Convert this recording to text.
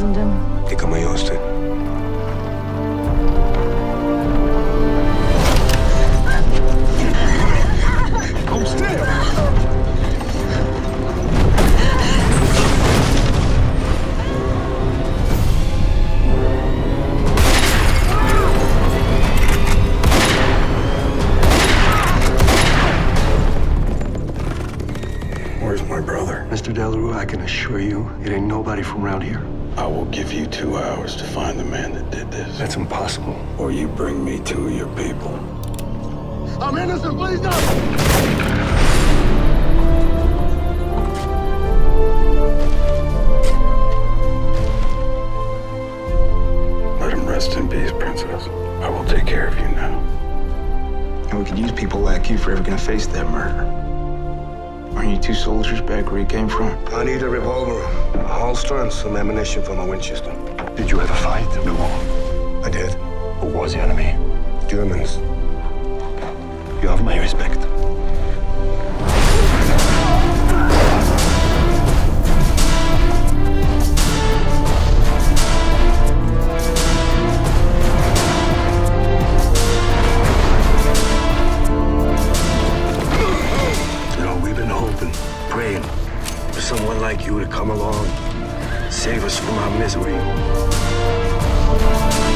kingdom. ¿Y cómo yo usted? Where's my brother? Mr. Delarue, I can assure you, it ain't nobody from around here. I will give you 2 hours to find the man that did this. That's impossible. Or you bring me 2 of your people. I'm innocent, please don't! Let him rest in peace, Princess. I will take care of you now. And we could use people like you if we're ever gonna face that murder. Aren't you 2 soldiers back where you came from? I need a revolver, a holster, and some ammunition for my Winchester. Did you ever fight in the war? I did. Who was the enemy? Germans. You have my respect. Praying for someone like you to come along, save us from our misery.